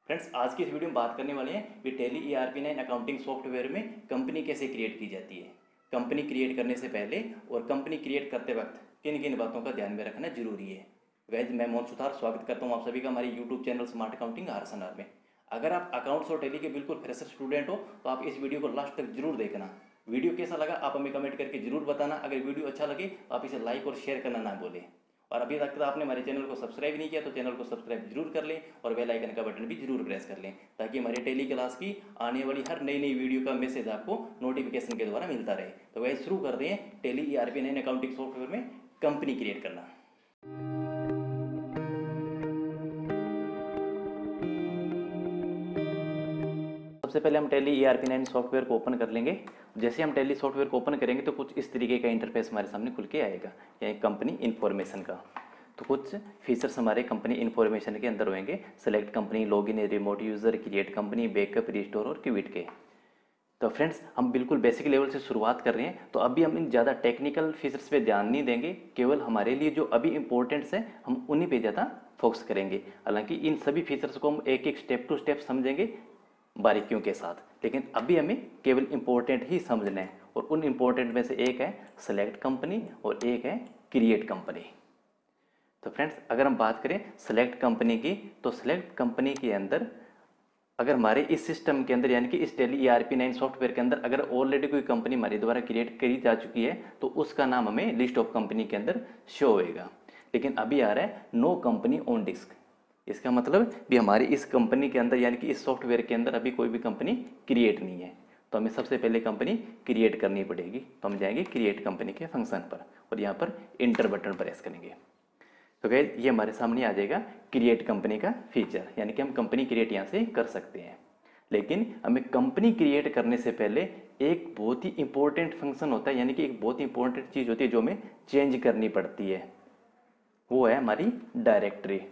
Friends, आज की इस वीडियो में बात करने वाले हैं कि टैली ERP9 अकाउंटिंग सॉफ्टवेयर में कंपनी कैसे क्रिएट की जाती है। कंपनी क्रिएट करने से पहले और कंपनी क्रिएट करते वक्त किन किन बातों का ध्यान में रखना जरूरी है। वैसे मैं मोहन सुथार स्वागत करता हूं आप सभी का हमारे यूट्यूब चैनल स्मार्ट अकाउंटिंग आरसनआर में। अगर आप अकाउंट्स और टैली के बिल्कुल फ्रेशर स्टूडेंट हो तो आप इस वीडियो को लास्ट तक जरूर देखना। वीडियो कैसा लगा आप हमें कमेंट करके जरूर बताना। अगर वीडियो अच्छा लगे तो आप इसे लाइक और शेयर करना ना भूलें। और अभी तक आपने हमारे चैनल को सब्सक्राइब नहीं किया तो चैनल को सब्सक्राइब जरूर कर लें और बेल आइकन का बटन भी जरूर प्रेस कर लें ताकि हमारे टेली क्लास की आने वाली हर नई नई वीडियो का मैसेज आपको नोटिफिकेशन के द्वारा मिलता रहे। तो वही शुरू कर दें टैली ERP9 अकाउंटिंग सॉफ्टवेयर में कंपनी क्रिएट करना। सबसे पहले हम टैली ERP9 सॉफ्टवेयर को ओपन कर लेंगे। जैसे हम टैली सॉफ्टवेयर को ओपन करेंगे तो कुछ इस तरीके का इंटरफेस हमारे सामने खुल के आएगा, यानी कंपनी इन्फॉर्मेशन का। तो कुछ फीचर्स हमारे कंपनी इन्फॉर्मेशन के अंदर होंगे। Select company, login, remote user, create company, backup, restore और क्विट के। तो फ्रेंड्स, हम बिल्कुल बेसिक लेवल से शुरुआत कर रहे हैं, तो अभी हम इन ज़्यादा टेक्निकल फीचर्स पे ध्यान नहीं देंगे। केवल हमारे लिए जो अभी इंपॉर्टेंट्स है हम उन्हीं पे ज़्यादा फोकस करेंगे। हालांकि इन सभी फीचर्स को हम एक एक स्टेप टू स्टेप समझेंगे बारीकियों के साथ, लेकिन अभी हमें केवल इंपॉर्टेंट ही समझना है। और उन इंपॉर्टेंट में से एक है सेलेक्ट कंपनी और एक है क्रिएट कंपनी। तो फ्रेंड्स, अगर हम बात करें सेलेक्ट कंपनी की, तो सेलेक्ट कंपनी के अंदर अगर हमारे इस सिस्टम के अंदर यानी कि इस टैली ERP9 सॉफ्टवेयर के अंदर अगर ऑलरेडी कोई कंपनी हमारे द्वारा क्रिएट करी जा चुकी है तो उसका नाम हमें लिस्ट ऑफ कंपनी के अंदर शो होएगा। लेकिन अभी आ रहा है नो कंपनी ऑन डिस्क। इसका मतलब भी हमारी इस कंपनी के अंदर यानी कि इस सॉफ्टवेयर के अंदर अभी कोई भी कंपनी क्रिएट नहीं है, तो हमें सबसे पहले कंपनी क्रिएट करनी पड़ेगी। तो हम जाएंगे क्रिएट कंपनी के फंक्शन पर और यहाँ पर इंटर बटन प्रेस करेंगे। तो गाइस, ये हमारे सामने आ जाएगा क्रिएट कंपनी का फीचर, यानी कि हम कंपनी क्रिएट यहाँ से कर सकते हैं। लेकिन हमें कंपनी क्रिएट करने से पहले एक बहुत ही इंपॉर्टेंट फंक्शन होता है, यानी कि एक बहुत ही इंपॉर्टेंट चीज़ होती है जो हमें चेंज करनी पड़ती है, वो है हमारी डायरेक्टरी।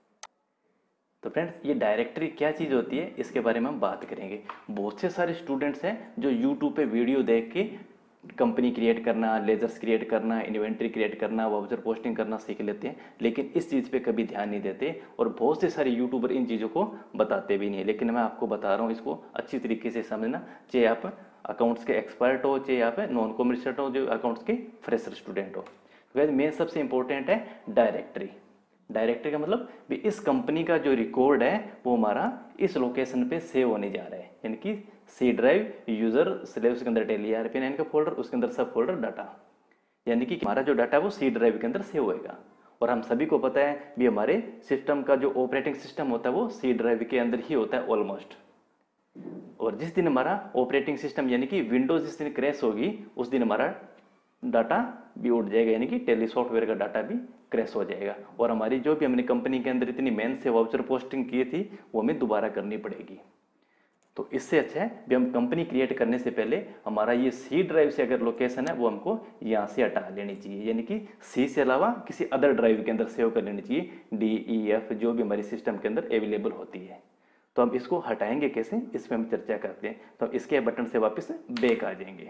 तो फ्रेंड्स, ये डायरेक्टरी क्या चीज़ होती है इसके बारे में हम बात करेंगे। बहुत से सारे स्टूडेंट्स हैं जो यूट्यूब पे वीडियो देख के कंपनी क्रिएट करना, लेजर्स क्रिएट करना, इन्वेंट्री क्रिएट करना, वाउचर पोस्टिंग करना सीख लेते हैं, लेकिन इस चीज़ पे कभी ध्यान नहीं देते। और बहुत से सारे यूट्यूबर इन चीज़ों को बताते भी नहीं है, लेकिन मैं आपको बता रहा हूँ इसको अच्छी तरीके से समझना, चाहे आप अकाउंट्स के एक्सपर्ट हो, चाहे आप नॉन कॉमर्शियल हो, जो अकाउंट्स के फ्रेशर स्टूडेंट हो। तो मेन सबसे इंपॉर्टेंट है डायरेक्टरी। डायरेक्टरी का मतलब भी इस कंपनी का जो रिकॉर्ड है वो हमारा इस लोकेशन पे सेव होने जा रहा है, यानी कि सी ड्राइव, यूजर स्लेव, उसके अंदर टैली ERP9 का फोल्डर, उसके अंदर सब फोल्डर डाटा, यानी कि हमारा जो डाटा है वो सी ड्राइव के अंदर सेव होएगा। और हम सभी को पता है भी हमारे सिस्टम का जो ऑपरेटिंग सिस्टम होता है वो सी ड्राइव के अंदर ही होता है ऑलमोस्ट। और जिस दिन हमारा ऑपरेटिंग सिस्टम यानी कि विंडोज जिस दिन क्रैश होगी उस दिन हमारा डाटा भी उड़ जाएगा, यानी कि टैली सॉफ्टवेयर का डाटा भी क्रैश हो जाएगा। और हमारी जो भी हमने कंपनी के अंदर इतनी मेहनत से वाउचर पोस्टिंग की थी वो हमें दोबारा करनी पड़ेगी। तो इससे अच्छा है भी हम कंपनी क्रिएट करने से पहले हमारा ये सी ड्राइव से अगर लोकेशन है वो हमको यहाँ से हटा लेनी चाहिए, यानी कि सी से अलावा किसी अदर ड्राइव के अंदर सेव कर लेनी चाहिए, DEF जो भी हमारी सिस्टम के अंदर अवेलेबल होती है। तो हम इसको हटाएंगे कैसे, इस पर हम चर्चा करते हैं। तो हम इसके बटन से वापस बैक आ जाएंगे।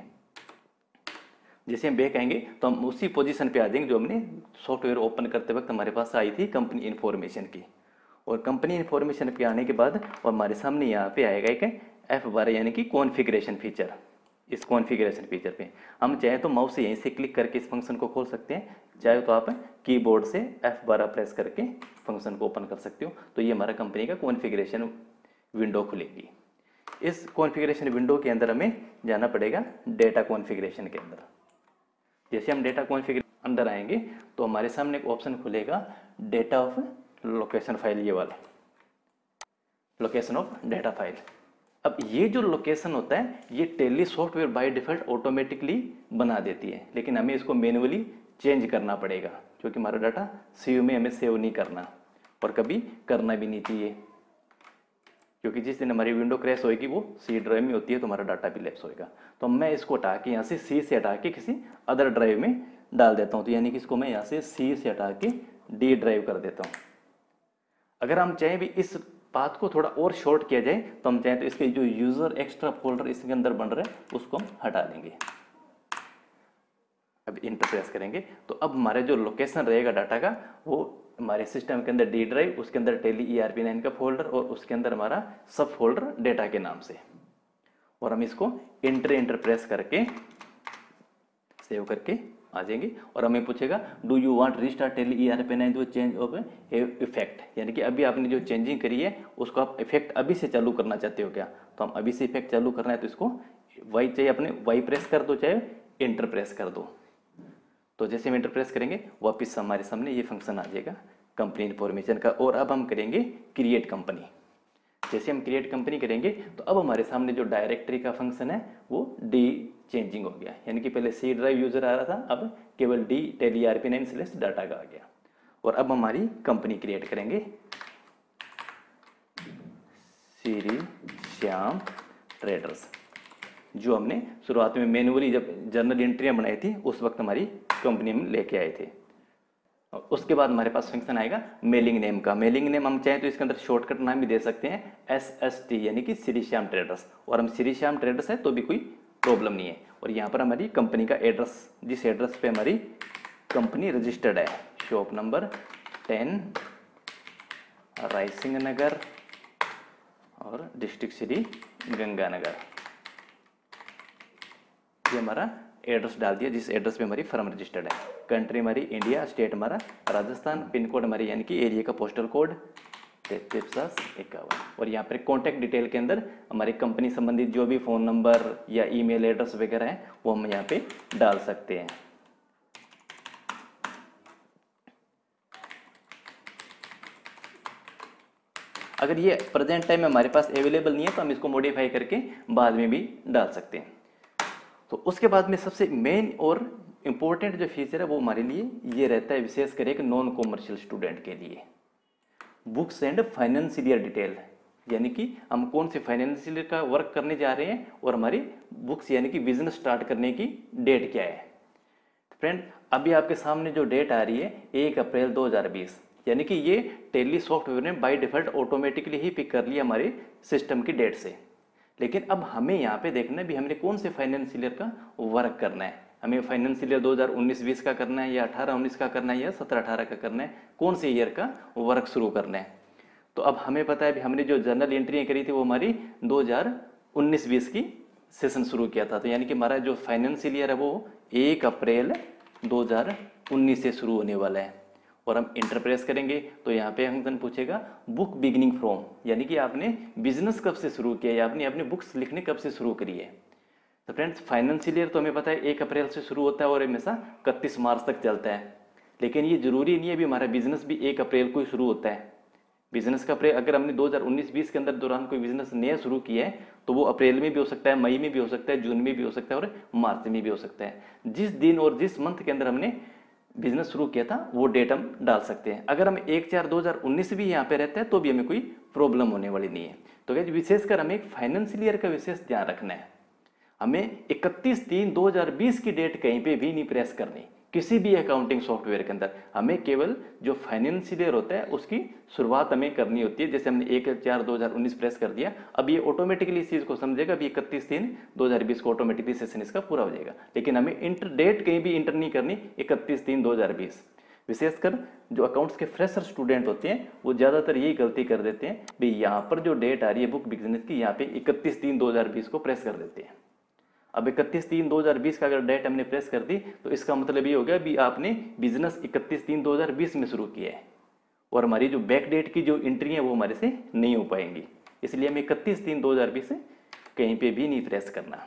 जैसे हम बैक आएंगे तो हम उसी पोजीशन पे आ जाएंगे जो हमने सॉफ्टवेयर ओपन करते वक्त हमारे पास आई थी कंपनी इन्फॉर्मेशन की। और कंपनी इन्फॉर्मेशन पे आने के बाद और हमारे सामने यहाँ पे आएगा एक F12 यानी कि कॉन्फ़िगरेशन फीचर। इस कॉन्फ़िगरेशन फीचर पे हम चाहे तो माउस से यहीं से क्लिक करके इस फंक्शन को खोल सकते हैं, चाहे तो आप कीबोर्ड से F12 प्रेस करके फंक्शन को ओपन कर सकते हो। तो ये हमारा कंपनी का कॉन्फ़िगरेशन विंडो खुलेगी। इस कॉन्फ़िगरेशन विंडो के अंदर हमें जाना पड़ेगा डेटा कॉन्फ़िगरेशन के अंदर। जैसे हम डेटा कॉन्फ़िगरेशन अंदर आएंगे तो हमारे सामने एक ऑप्शन खुलेगा डेटा ऑफ लोकेशन फाइल, ये वाला लोकेशन ऑफ डेटा फाइल। अब ये जो लोकेशन होता है ये Tally software by default automatically बना देती है, लेकिन हमें इसको मैन्युअली चेंज करना पड़ेगा क्योंकि हमारा डाटा सीयू में हमें सेव नहीं करना और कभी करना भी नहीं चाहिए, क्योंकि जिस दिन हमारी विंडो क्रैश होएगी वो सी ड्राइव में होती है तो हमारा डाटा भी लैप्स होएगा। तो मैं इसको हटा के यहाँ से सी से हटा के किसी अदर ड्राइव में डाल देता हूँ। तो यानी कि इसको मैं यहाँ से सी से हटा के डी ड्राइव कर देता हूँ। अगर हम चाहें भी इस पाथ को थोड़ा और शॉर्ट किया जाए तो हम चाहें तो इसके जो यूज़र एक्स्ट्रा फोल्डर इसके अंदर बन रहा है उसको हम हटा देंगे। अब इंटर प्रेस करेंगे तो अब हमारे जो लोकेशन रहेगा डाटा का वो हमारे सिस्टम के अंदर डी ड्राइव, उसके अंदर टेली ERP9 का फोल्डर और उसके अंदर हमारा सब फोल्डर डेटा के नाम से, और हम इसको इंटर प्रेस करके सेव करके आ जाएंगे। और हमें पूछेगा do you want restart Tally ERP9 to change of effect, यानी कि अभी आपने जो चेंजिंग करी है उसको आप इफेक्ट अभी से चालू करना चाहते हो क्या, तो हम अभी से इफेक्ट चालू करना है तो इसको वाई चाहिए, अपने वाई प्रेस कर दो चाहे इंटर प्रेस कर दो। तो जैसे हम इंटर प्रेस करेंगे वापस हमारे सामने ये फंक्शन आ जाएगा कंपनी इन्फॉर्मेशन का। और अब हम करेंगे क्रिएट कंपनी। जैसे हम क्रिएट कंपनी करेंगे तो अब हमारे सामने जो डायरेक्टरी का फंक्शन है वो डी चेंजिंग हो गया, यानी कि पहले सी ड्राइव यूजर आ रहा था, अब केवल डी टेली ERP9 डाटा का आ गया। और अब हमारी कंपनी क्रिएट करेंगे श्री श्याम ट्रेडर्स, जो हमने शुरुआत में मैन्युअली जब जर्नल एंट्रियां बनाई थी उस वक्त हमारी कंपनी में लेके आए थे। उसके बाद हमारे पास फंक्शन आएगा मेलिंग नेम का। मेलिंग नेम हम चाहें तो इसके अंदर शॉर्टकट नाम भी दे सकते हैं SST, यानी कि श्री श्याम ट्रेडर्स, और हम श्री श्याम ट्रेडर्स है तो भी कोई प्रॉब्लम नहीं है। और यहाँ पर हमारी कंपनी का एड्रेस, जिस एड्रेस पे हमारी कंपनी रजिस्टर्ड है, शॉप नंबर 10 रायसिंह नगर और डिस्ट्रिक्ट श्री गंगानगर, ये हमारा एड्रेस डाल दिया जिस एड्रेस पे हमारी फर्म रजिस्टर्ड है। कंट्री हमारी इंडिया, स्टेट हमारा राजस्थान, पिन कोड हमारी यानी कि एरिया का पोस्टल कोड 3351। और यहाँ पर कॉन्टैक्ट डिटेल के अंदर हमारी कंपनी संबंधित जो भी फ़ोन नंबर या ईमेल एड्रेस वगैरह है वो हम यहाँ पे डाल सकते हैं। अगर ये प्रेजेंट टाइम में हमारे पास अवेलेबल नहीं है तो हम इसको मॉडिफाई करके बाद में भी डाल सकते हैं। तो उसके बाद में सबसे मेन और इम्पोर्टेंट जो फीचर है वो हमारे लिए ये रहता है, विशेष कर एक नॉन कॉमर्शियल स्टूडेंट के लिए, books and financial year detail, यानी कि हम कौन से फाइनेंशियल ईयर का वर्क करने जा रहे हैं और हमारी बुक्स यानी कि बिजनेस स्टार्ट करने की डेट क्या है। फ्रेंड अभी आपके सामने जो डेट आ रही है 1 अप्रैल 2020, यानी कि ये टेली सॉफ्टवेयर ने बाय डिफॉल्ट ऑटोमेटिकली ही पिक कर लिया हमारे सिस्टम की डेट से। लेकिन अब हमें यहाँ पे देखना है भी हमने कौन से फाइनेंशियल ईयर का वर्क करना है, हमें फाइनेंशियल ईयर 2019-20 का करना है या 18-19 का करना है या 17-18 का करना है, कौन से ईयर का वर्क शुरू करना है। तो अब हमें पता है भी हमने जो जर्नल एंट्रियाँ करी थी वो हमारी 2019-20 की सेशन शुरू किया था, तो यानी कि हमारा जो फाइनेंशियल ईयर है वो 1 अप्रैल 2019 से शुरू होने वाला है। और हम इंटर प्रेस करेंगे तो यहाँ पे फंक्शन पूछेगा बुक बिगिनिंग फ्रॉम, यानी कि आपने बिजनेस कब से शुरू किया या आपने अपनी बुक्स लिखने कब से शुरू करी है। तो फ्रेंड्स फाइनेंशियल ईयर तो हमें पता है 1 अप्रैल से शुरू होता है और हमेशा 31 मार्च तक चलता है, लेकिन ये जरूरी नहीं है भी हमारा बिजनेस भी 1 अप्रैल को ही शुरू होता है। बिजनेस का अप्रैल, अगर हमने 2019-20 के अंदर दौरान कोई बिजनेस नया शुरू किया है तो वो अप्रैल में भी हो सकता है, मई में भी हो सकता है, जून में भी हो सकता है और मार्च में भी हो सकता है। जिस दिन और जिस मंथ के अंदर हमने बिजनेस शुरू किया था वो डेट हम डाल सकते हैं। अगर हम 1/4/2019 भी यहाँ पे रहते हैं तो भी हमें कोई प्रॉब्लम होने वाली नहीं है। तो क्या विशेषकर हमें एक फाइनेंशियल ईयर का विशेष ध्यान रखना है, हमें 31/3/2020 की डेट कहीं पे भी नहीं प्रेस करनी किसी भी अकाउंटिंग सॉफ्टवेयर के अंदर। हमें केवल जो फाइनेंशियल ईयर होता है उसकी शुरुआत हमें करनी होती है। जैसे हमने 1/4/2019 प्रेस कर दिया, अब ये ऑटोमेटिकली इस चीज़ को समझेगा, अभी 31/3/2020 को ऑटोमेटिकली सेशन इसका पूरा हो जाएगा। लेकिन हमें इंटर डेट कहीं भी इंटर नहीं करनी 31/3/2020। विशेषकर जो अकाउंट्स के फ्रेशर स्टूडेंट होते हैं वो ज़्यादातर यही गलती कर देते हैं, भाई यहाँ पर जो डेट आ रही है बुक बिजनेस की, यहाँ पे 31/3/2020 को प्रेस कर देते हैं। अब 31/3/2020 का अगर डेट हमने प्रेस कर दी तो इसका मतलब ये हो गया भी आपने बिजनेस 31/3/2020 में शुरू किया है और हमारी जो बैक डेट की जो एंट्री है वो हमारे से नहीं हो पाएंगी, इसलिए हमें 31/3/2020 से कहीं पे भी नहीं प्रेस करना।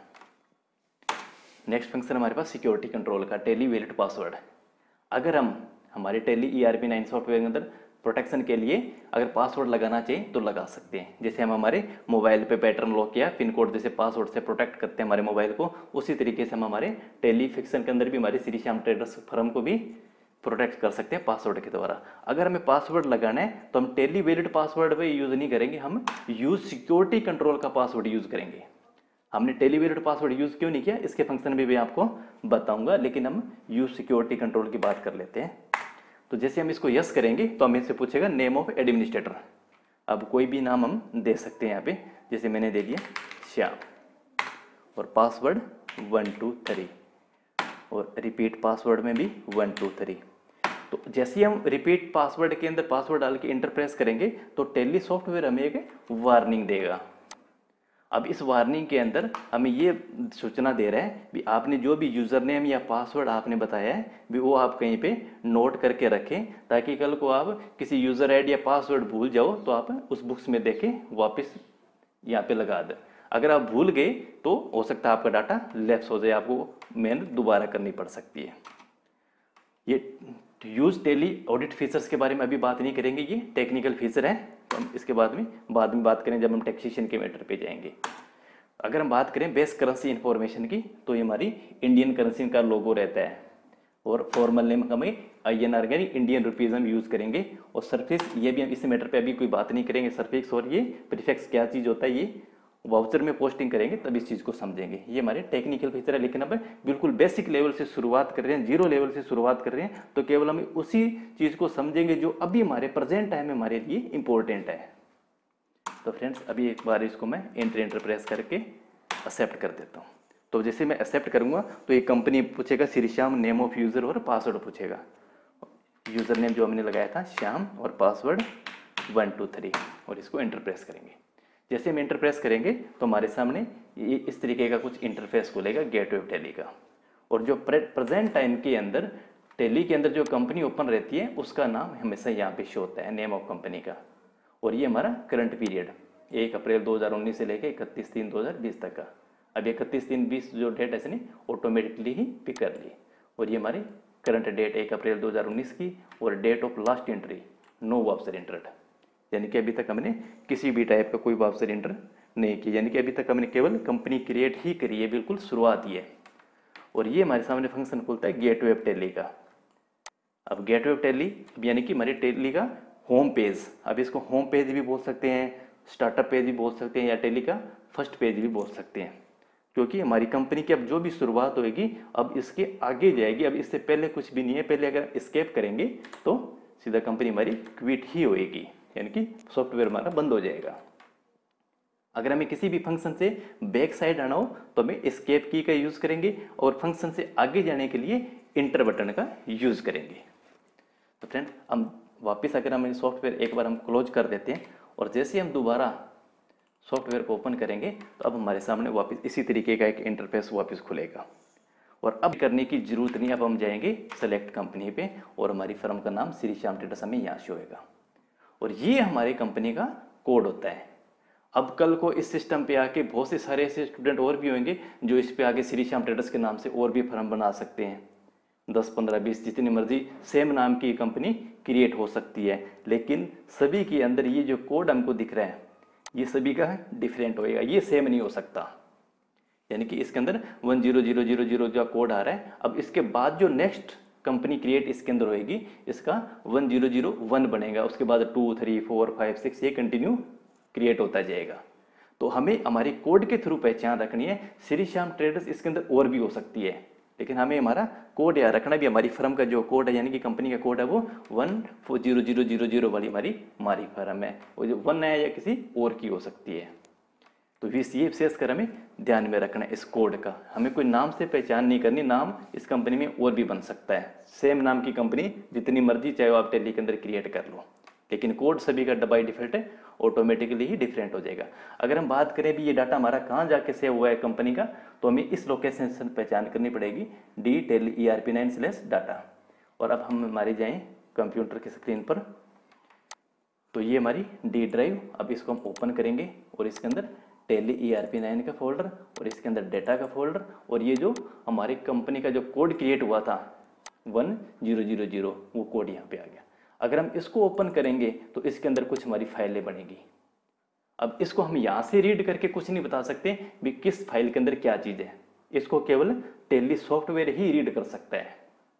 नेक्स्ट फंक्शन हमारे पास सिक्योरिटी कंट्रोल का, टेली वैलिड पासवर्ड। अगर हम हमारे टेली ERP9 सॉफ्टवेयर के अंदर प्रोटेक्शन के लिए अगर पासवर्ड लगाना चाहिए तो लगा सकते हैं। जैसे हम हमारे मोबाइल पे पैटर्न लॉक या पिन कोड जैसे पासवर्ड से प्रोटेक्ट करते हैं हमारे मोबाइल को, उसी तरीके से हम हमारे टेली फिक्शन के अंदर भी हमारी श्री श्याम ट्रेडर्स फर्म को भी प्रोटेक्ट कर सकते हैं पासवर्ड के द्वारा। अगर हमें पासवर्ड लगाना है तो हम टेली वैलिड पासवर्ड पे यूज़ नहीं करेंगे, हम यूज सिक्योरिटी कंट्रोल का पासवर्ड यूज़ करेंगे। हमने टेली वैलिड पासवर्ड यूज़ क्यों नहीं किया इसके फंक्शन भी मैं आपको बताऊंगा, लेकिन हम यूज सिक्योरिटी कंट्रोल की बात कर लेते हैं। तो जैसे हम इसको यस करेंगे तो हमें इससे पूछेगा नेम ऑफ एडमिनिस्ट्रेटर। अब कोई भी नाम हम दे सकते हैं यहाँ पे, जैसे मैंने दे दिया श्याम, और पासवर्ड 1 2 3, और रिपीट पासवर्ड में भी 1 2 3। तो जैसे ही हम रिपीट पासवर्ड के अंदर पासवर्ड डाल के इंटर प्रेस करेंगे तो टैली सॉफ्टवेयर हमें एक वार्निंग देगा। अब इस वार्निंग के अंदर हमें ये सूचना दे रहा है भी आपने जो भी यूज़र नेम या पासवर्ड आपने बताया है भी वो आप कहीं पे नोट करके रखें, ताकि कल को आप किसी यूज़र आईडी या पासवर्ड भूल जाओ तो आप उस बुक्स में देखें वापस यहाँ पे लगा दें। अगर आप भूल गए तो हो सकता है आपका डाटा लैप्स हो जाए, आपको मेहनत दोबारा करनी पड़ सकती है। ये यूज टैली ऑडिट फीचर्स के बारे में अभी बात नहीं करेंगे, ये टेक्निकल फीचर है, तो हम इसके बाद में बात करें जब हम टैक्सेशन के मैटर पे जाएंगे। अगर हम बात करें बेस करेंसी इंफॉर्मेशन की तो ये हमारी इंडियन करेंसी का लोगो रहता है और फॉर्मल नेम हमें INR यानी इंडियन रुपीज़ हम यूज़ करेंगे। और सरफेक्स ये भी हम इस मैटर पे अभी कोई बात नहीं करेंगे, सरफेक्स और ये प्रीफिक्स क्या चीज़ होता है ये वाउचर में पोस्टिंग करेंगे तब इस चीज़ को समझेंगे। ये हमारे टेक्निकल फीचर है, लेकिन अब बिल्कुल बेसिक लेवल से शुरुआत कर रहे हैं, जीरो लेवल से शुरुआत कर रहे हैं, तो केवल हम उसी चीज़ को समझेंगे जो अभी हमारे प्रेजेंट टाइम में हमारे लिए इंपॉर्टेंट है। तो फ्रेंड्स अभी एक बार इसको मैं एंटर प्रेस करके एक्सेप्ट कर देता हूँ। तो जैसे मैं एक्सेप्ट करूँगा तो ये कंपनी पूछेगा Shri Shyam, name of user और पासवर्ड पूछेगा। यूज़र नेम जो हमने लगाया था श्याम और पासवर्ड 1 2 3 और इसको एंटर प्रेस करेंगे। जैसे हम इंटर प्रेस करेंगे तो हमारे सामने ये इस तरीके का कुछ इंटरफेस खुलेगा गेटवे ऑफ टैली का। और जो प्रेजेंट टाइम के अंदर टैली के अंदर जो कंपनी ओपन रहती है उसका नाम हमेशा यहाँ पे शो होता है, नेम ऑफ कंपनी का। और ये हमारा करंट पीरियड 1 अप्रैल 2019 से लेकर 31/3/2020 तक का। अब 31/3/20 जो डेट है इसने ऑटोमेटिकली ही पिक कर ली। और ये हमारी करंट डेट 1 अप्रैल 2019 की और date of last entry no voucher entered, यानी कि अभी तक हमने किसी भी टाइप का कोई वाउचर एंटर नहीं किया, यानी कि अभी तक हमने केवल कंपनी क्रिएट ही करी है, बिल्कुल शुरुआत ही है। और ये हमारे सामने फंक्शन खुलता है गेटवे ऑफ टैली का। अब गेटवे ऑफ टैली यानी कि हमारे टैली का होम पेज, अब इसको होम पेज भी बोल सकते हैं, स्टार्टअप पेज भी बोल सकते हैं, या टैली का फर्स्ट पेज भी बोल सकते हैं, क्योंकि हमारी कंपनी की अब जो भी शुरुआत होगी अब इसके आगे जाएगी। अब इससे पहले कुछ भी नहीं है, पहले अगर एस्केप करेंगे तो सीधा कंपनी हमारी क्विट ही होएगी, यानी कि सॉफ्टवेयर हमारा बंद हो जाएगा। अगर हमें किसी भी फंक्शन से बैक साइड आना हो तो हमें एस्केप की का यूज़ करेंगे और फंक्शन से आगे जाने के लिए इंटर बटन का यूज़ करेंगे। तो फ्रेंड हम वापस अगर हम सॉफ्टवेयर एक बार हम क्लोज कर देते हैं और जैसे हम दोबारा सॉफ्टवेयर को ओपन करेंगे तो अब हमारे सामने वापस इसी तरीके का एक इंटरफेस वापस खुलेगा। और अब करने की जरूरत नहीं, अब हम जाएंगे सेलेक्ट कंपनी पे और हमारी फर्म का नाम श्री श्याम ट्रेडर्स हमें यहाँ शो होगा और ये हमारी कंपनी का कोड होता है। अब कल को इस सिस्टम पे आके बहुत से सारे ऐसे स्टूडेंट और भी होंगे जो इस पे आगे श्री श्याम ट्रेडर्स के नाम से और भी फर्म बना सकते हैं, 10 15 20 जितनी मर्जी सेम नाम की कंपनी क्रिएट हो सकती है, लेकिन सभी के अंदर ये जो कोड हमको दिख रहा है ये सभी का डिफरेंट होएगा, ये सेम नहीं हो सकता। यानी कि इसके अंदर 10000 जो कोड आ रहा है, अब इसके बाद जो नेक्स्ट कंपनी क्रिएट इसके अंदर होएगी इसका 1001 बनेगा, उसके बाद 2 3 4 5 6 ये कंटिन्यू क्रिएट होता जाएगा। तो हमें हमारी कोड के थ्रू पहचान रखनी है, श्री श्याम ट्रेडर्स इसके अंदर और भी हो सकती है, लेकिन हमें हमारा कोड याद रखना भी, हमारी फर्म का जो कोड है यानी कि कंपनी का कोड है वो 140000 वाली हमारी फर्म है, वो जो 1 है या किसी और की हो सकती है। तो ये विशेष कर हमें ध्यान में रखना है इस कोड का, हमें कोई नाम से पहचान नहीं करनी, नाम इस कंपनी में और भी बन सकता है, सेम नाम की कंपनी जितनी मर्जी चाहे आप टैली के अंदर क्रिएट कर लो, लेकिन कोड सभी का बाय डिफॉल्ट है ऑटोमेटिकली ही डिफरेंट हो जाएगा। अगर हम बात करें भी ये डाटा हमारा कहाँ जाके सेव हुआ है कंपनी का, तो हमें इस लोकेशन से पहचान करनी पड़ेगी DTELLY-ERP9/data। और अब हम हमारे जाएं कंप्यूटर की स्क्रीन पर, तो ये हमारी डी ड्राइव, अब इसको हम ओपन करेंगे और इसके अंदर TELLY-ERP9 का फोल्डर और इसके अंदर डेटा का फोल्डर और ये जो हमारी कंपनी का जो कोड क्रिएट हुआ था 1000 वो कोड यहाँ पे आ गया। अगर हम इसको ओपन करेंगे तो इसके अंदर कुछ हमारी फाइलें बनेगी। अब इसको हम यहाँ से रीड करके कुछ नहीं बता सकते भी किस फाइल के अंदर क्या चीज़ है, इसको केवल टैली सॉफ्टवेयर ही रीड कर सकता है।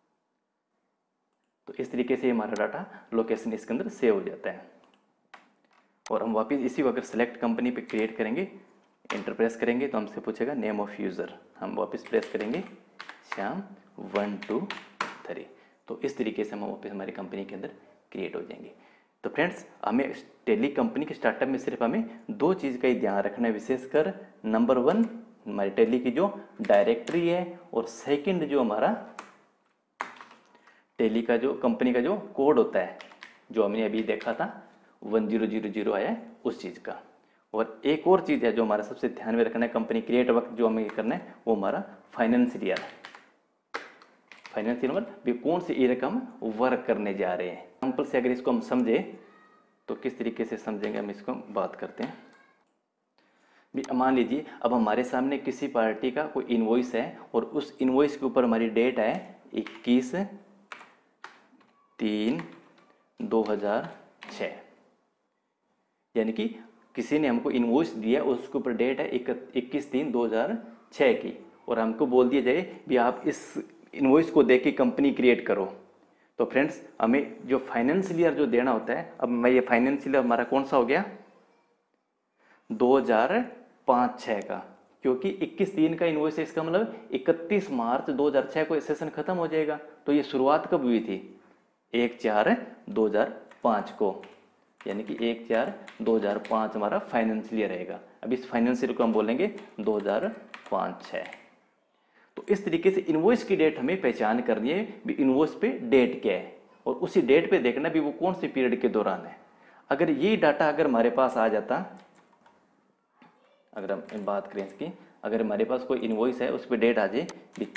तो इस तरीके से हमारा डाटा लोकेशन इसके अंदर सेव हो जाता है। और हम वापस इसी को अगर सेलेक्ट कंपनी पे क्रिएट करेंगे, इंटर प्रेस करेंगे तो हमसे पूछेगा नेम ऑफ यूज़र, हम वापस प्रेस करेंगे श्याम 1 2 3, तो इस तरीके से हम वापस हमारी कंपनी के अंदर क्रिएट हो जाएंगे। तो फ्रेंड्स हमें टैली कंपनी के स्टार्टअप में सिर्फ हमें 2 चीज़ का ही ध्यान रखना है, विशेषकर नंबर 1 हमारी टैली की जो डायरेक्टरी है और सेकंड जो हमारा टेली का जो कंपनी का जो कोड होता है, जो हमने अभी देखा था 1000 आया है उस चीज़ का। और एक और चीज़ है जो हमारा सबसे ध्यान में रखना है कंपनी क्रिएट वक्त जो हमें करना है, वो हमारा फाइनेंशियल ईयर। फाइनेंशियल ईयर भी कौन सी ईयर का हम वर्क करने जा रहे हैं। एग्जाम्पल से अगर इसको हम समझे तो किस तरीके से समझेंगे, हम इसको बात करते हैं। भी मान लीजिए अब हमारे सामने किसी पार्टी का कोई इनवॉइस है और उस इनवॉइस के ऊपर हमारी डेट है 21/3/2006, यानी कि किसी ने हमको इनवॉइस दिया, उसके ऊपर डेट है 21/3/2006 की, और हमको बोल दिया जाए भी आप इस इनवॉइस को देख के कंपनी क्रिएट करो। तो फ्रेंड्स हमें जो फाइनेंशियल ईयर जो देना होता है, अब मैं ये फाइनेंशियल ईयर हमारा कौन सा हो गया 2005-6 का, क्योंकि 21/3 का इनवॉइस है, इसका मतलब 31 मार्च 2006 को सेशन खत्म हो जाएगा। तो ये शुरुआत कब हुई थी 1/4/2005 को, यानी कि 1/4/2005 हमारा फाइनेंशियल ईयर रहेगा। अब इस फाइनेंशियल को हम बोलेंगे 2005-6। तो इस तरीके से इनवॉइस की डेट हमें पहचान करनी है भी इनवॉइस पे डेट क्या है, और उसी डेट पे देखना भी वो कौन सी पीरियड के दौरान है। अगर ये डाटा अगर हमारे पास आ जाता, अगर हम बात करें इसकी, अगर हमारे पास कोई इनवॉइस है उस पर डेट आ जाए भी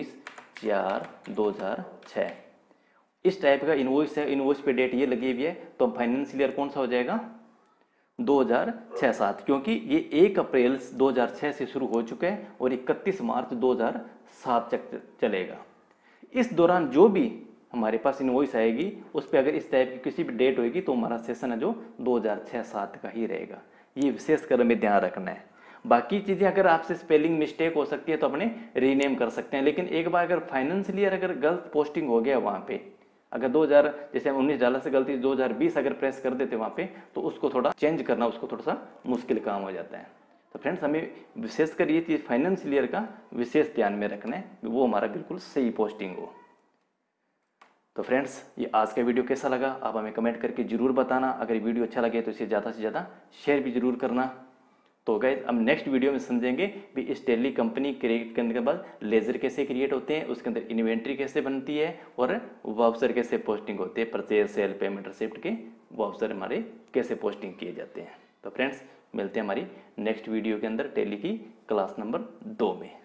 24/4/2006, इस टाइप का इनवॉइस है, इनवॉइस पे डेट ये लगी हुई है, तो फाइनेंशियल ईयर कौन सा हो जाएगा 2006-7, क्योंकि ये 1 अप्रैल 2006 से शुरू हो चुका है और 31 मार्च 2007 तक चलेगा। इस दौरान जो भी हमारे पास इनवॉइस आएगी उस पर अगर इस टाइप की किसी भी डेट होगी तो हमारा सेशन है जो 2006-7 का ही रहेगा। ये विशेष कर हमें ध्यान रखना है। बाकी चीज़ें अगर आपसे स्पेलिंग मिस्टेक हो सकती है तो अपने रीनेम कर सकते हैं, लेकिन एक बार अगर फाइनेंशियल ईयर अगर गलत पोस्टिंग हो गया वहाँ पे, अगर 2000 जैसे हम 19 डालर से गलती 2020 अगर प्रेस कर देते वहाँ पे, तो उसको थोड़ा चेंज करना उसको थोड़ा सा मुश्किल काम हो जाता है। तो फ्रेंड्स हमें विशेषकर ये चीज़ फाइनेंशियल ईयर का विशेष ध्यान में रखना है, वो हमारा बिल्कुल सही पोस्टिंग हो। तो फ्रेंड्स ये आज का वीडियो कैसा लगा आप हमें कमेंट करके ज़रूर बताना। अगर वीडियो अच्छा लगे तो इसे ज़्यादा से ज़्यादा शेयर भी ज़रूर करना। तो गाइस हम नेक्स्ट वीडियो में समझेंगे भी इस टेली कंपनी क्रिएट करने के बाद लेजर कैसे क्रिएट होते हैं, उसके अंदर इन्वेंट्री कैसे बनती है और वाउचर कैसे पोस्टिंग होते हैं, परचेज सेल पेमेंट रिसिप्ट के वाउचर हमारे कैसे पोस्टिंग किए जाते हैं। तो फ्रेंड्स मिलते हैं हमारी नेक्स्ट वीडियो के अंदर टेली की क्लास नंबर 2 में।